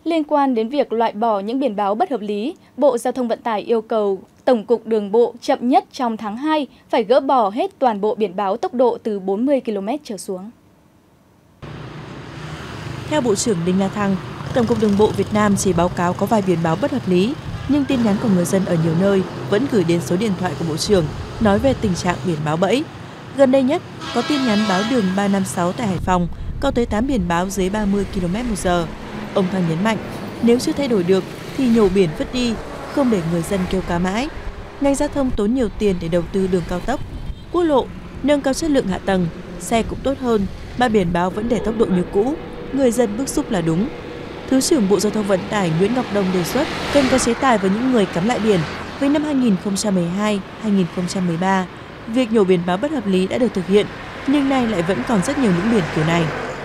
Liên quan đến việc loại bỏ những biển báo bất hợp lý, Bộ Giao thông Vận tải yêu cầu Tổng cục Đường bộ chậm nhất trong tháng 2 phải gỡ bỏ hết toàn bộ biển báo tốc độ từ 40 km trở xuống. Theo Bộ trưởng Đinh La Thăng, Tổng cục Đường bộ Việt Nam chỉ báo cáo có vài biển báo bất hợp lý, nhưng tin nhắn của người dân ở nhiều nơi vẫn gửi đến số điện thoại của Bộ trưởng nói về tình trạng biển báo bẫy. Gần đây nhất, có tin nhắn báo đường 356 tại Hải Phòng có tới 8 biển báo dưới 30 km/h. Ông Thăng nhấn mạnh, nếu chưa thay đổi được thì nhổ biển vứt đi, không để người dân kêu ca mãi. Ngành giao thông tốn nhiều tiền để đầu tư đường cao tốc, quốc lộ, nâng cao chất lượng hạ tầng, xe cũng tốt hơn, mà biển báo vẫn để tốc độ như cũ, người dân bức xúc là đúng. Thứ trưởng Bộ Giao thông Vận tải Nguyễn Ngọc Đông đề xuất cần có chế tài với những người cắm lại biển. Với năm 2012-2013, việc nhổ biển báo bất hợp lý đã được thực hiện, nhưng nay lại vẫn còn rất nhiều những biển kiểu này.